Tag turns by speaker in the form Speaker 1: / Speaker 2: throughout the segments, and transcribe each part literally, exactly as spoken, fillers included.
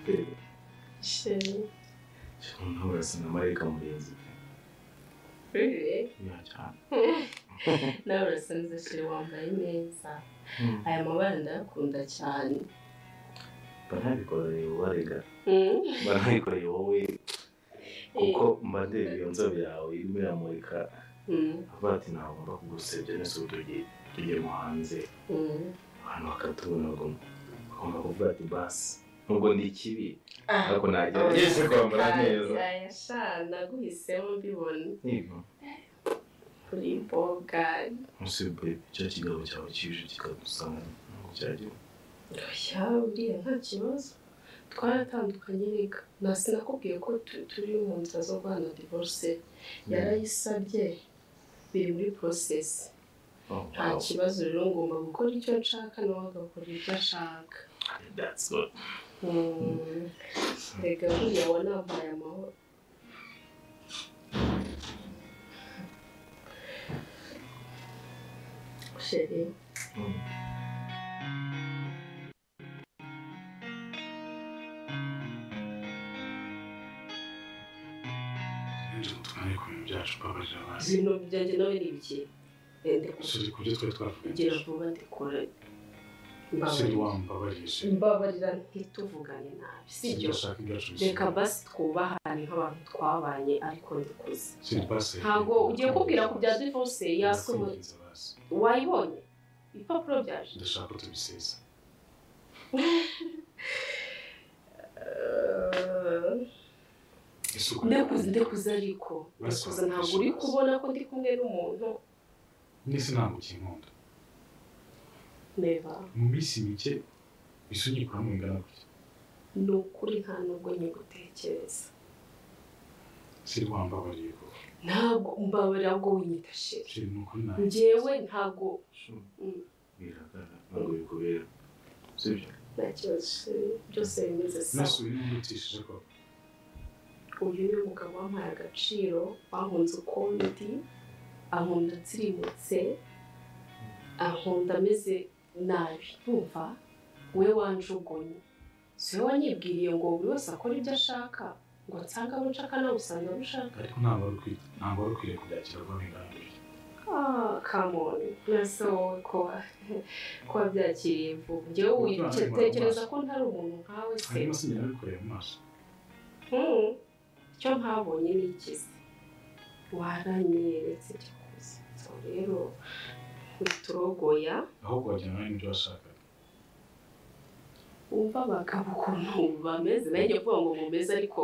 Speaker 1: Sheri.
Speaker 2: Ntabwo urasa na Marika Murenzi.
Speaker 1: Really?
Speaker 2: Ya cyane.
Speaker 1: Nawe urasa neza Sheri wambaye neza. Aya mabara ndayakunda cyane.
Speaker 2: Banabikoreye warega. Banabikoreye wowe. Kuko mbadebe iyo nzobe yawe irimo iramurika. Avuga ati ntabwo kugusebya nese utugiye tugiye mu hanze. Abantu bakatubona bagomba kuvuga ati basi. Nubwo ndi kibi ariko nagerageze kwambara neza.
Speaker 1: Aya sha naguhisemo mbibona.
Speaker 2: Yego.
Speaker 1: Kuri boga.
Speaker 2: Musibwe cyo kigabo cyawe kije kikadusanga ngo cyaje.
Speaker 1: Ya uriya nta kibazo. Twaratandukanye reka. Nasi nakubwiye ko turi mu nzira zo guhana divorce. Yarayisabye biri muri process. Nta kibazo rero ngomba gukora icyo nshaka nawe agakora ibyo ashaka.
Speaker 2: That's good.
Speaker 1: Hmm. Reka buriya wanambaye amahoro. Sheri. Ibintu byanjye nawe ni ibiki?
Speaker 2: Sheri kubyo twe twavuga.
Speaker 1: Ngira vuba ndikora.
Speaker 2: Sheri wambabarije.
Speaker 1: Mbabarira ntituvugane nabi. Sibyo. Reka basi twubahane nk'abantu twabanye ariko ndikuze.
Speaker 2: Sheri basi.
Speaker 1: Ntago ugiye kubwira ku bya divorce yasoma. Wayibonye? Ipapuro byaje.
Speaker 2: Ndashaka tubiseza.
Speaker 1: Ndekuze ndekuze ariko. Ndekuze ntabwo uri kubona ko ndi kumwe n'umuntu.
Speaker 2: Nisi ntabwo kinkunda.
Speaker 1: Neva.
Speaker 2: Mu minsi mike bisunyikwa mu ingana gutya.
Speaker 1: Ni ukuri nta nubwo nyigutekereza.
Speaker 2: Sheri wambabariye ko.
Speaker 1: Ntabwo mbabarira ngo winyita Sheri.
Speaker 2: Sheri nuko nawe.
Speaker 1: Njyewe ntabwo.
Speaker 2: Biragara ntabwo bikubera. Sibyo?
Speaker 1: Nta kibazo byose bimeze sawa.
Speaker 2: Nasubiye n'umutishije ko.
Speaker 1: Uyu ni umugabo wampaye agaciro, wankunze uko ndi, ankunda nsirimutse, ankunda ameze nabi. Numva we wanjugunye. Si we wanyibwiriye ngo buri wese akora ibyo ashaka, ngo nsanga abo nshaka nawe usanga abo ushaka.
Speaker 2: Ariko ntabwo ari ukwiye ntabwo ari ukwiye kubyakira vuba bingana gutya.
Speaker 1: Ah, come on. Nase wowe ko ko byakiriye vuba. Njyewe witekereza ko ntari umuntu nkawe se.
Speaker 2: Hanyuma sinjye nabikoreye mu maso.
Speaker 1: Hmm. Icyo ntabonye ni ikizi. Waranyeretse cyakoze. So rero witurogoya.
Speaker 2: Ahubwo wajyana n'ibyo washakaga.
Speaker 1: Umva abagabo ukuntu bameze. Nanjye kuvuga ngo mumeze ariko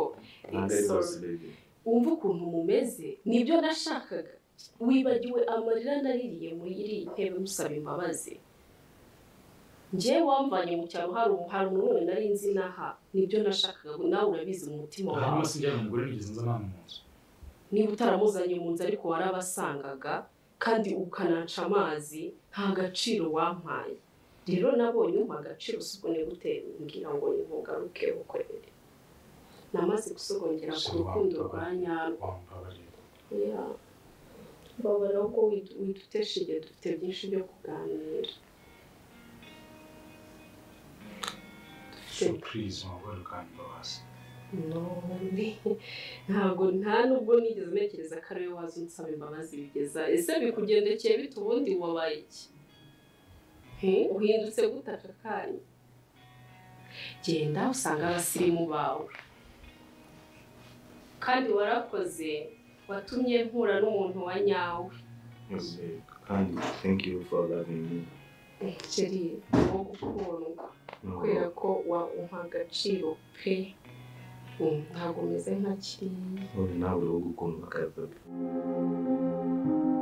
Speaker 1: umva ukuntu mumeze. Nibyo nashakaga. Wibagiwe amarira naririye muri iri ntebe musaba imbabazi. Njye wamvanye mu cyaro hari hari umuntu nari nzi naha. Nibyo nashakaga nawe urabizi mu mutima wawe.
Speaker 2: Hanyuma sinjyana umugore nigeze nza mu nzu.
Speaker 1: Niba utaramuzanye mu nzu ariko warabasangaga kandi ukananca amazi nta gaciro wampaye. Rero nabonye umpa agaciro usubone gutera ngira ngo ntimugaruke ukorere. Namaze gusogongera ku rukundo rwa nyarwo. Ya. Babara uko widutesheje dufite byinshi byo kuganira.
Speaker 2: Surprise wabona kandi babaza.
Speaker 1: No, ntabwo nta nubwo nigeze ntekereza ko ariwe waza unsaba imbabazi bigeza. Ese bikugendekeye bite ubundi wabaye iki? He, uhindutse gutaka kanya. Genda usanga abasirimu bawe. Kandi warakoze watumye mpura n'umuntu wa nyawe.
Speaker 2: Yes, kandi thank you for loving me.
Speaker 1: Sheri, wo gukundwa. Kubera ko wa umpa agaciro pe. Ntabwo meze nka kiriya.
Speaker 2: Nawe wo gukundwa kaza.